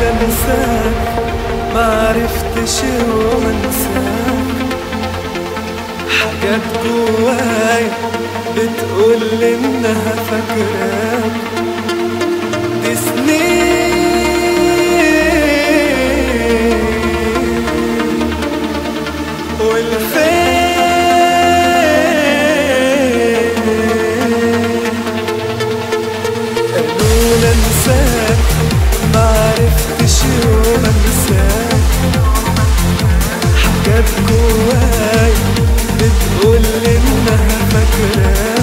انساك معرفتش يوم انساك. حاجات جوايا بتقول انها فاكراك، دي سنين والفين قالوا انساك معرفتش يوم انساك. حاجات جواي بتقول انها فاكراك،